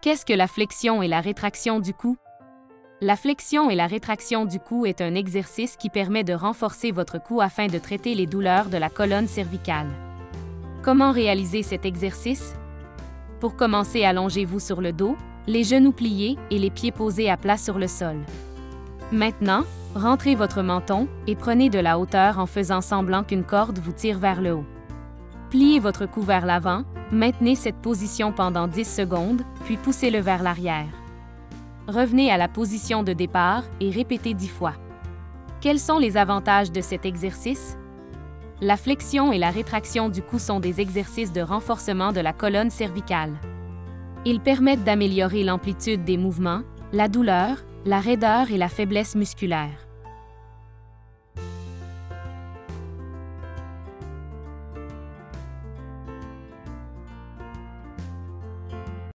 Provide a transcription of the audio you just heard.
Qu'est-ce que la flexion et la rétraction du cou? La flexion et la rétraction du cou est un exercice qui permet de renforcer votre cou afin de traiter les douleurs de la colonne cervicale. Comment réaliser cet exercice? Pour commencer, allongez-vous sur le dos, les genoux pliés et les pieds posés à plat sur le sol. Maintenant, rentrez votre menton et prenez de la hauteur en faisant semblant qu'une corde vous tire vers le haut. Pliez votre cou vers l'avant, maintenez cette position pendant 10 secondes, puis poussez-le vers l'arrière. Revenez à la position de départ et répétez 10 fois. Quels sont les avantages de cet exercice? La flexion et la rétraction du cou sont des exercices de renforcement de la colonne cervicale. Ils permettent d'améliorer l'amplitude des mouvements, la douleur, la raideur et la faiblesse musculaire.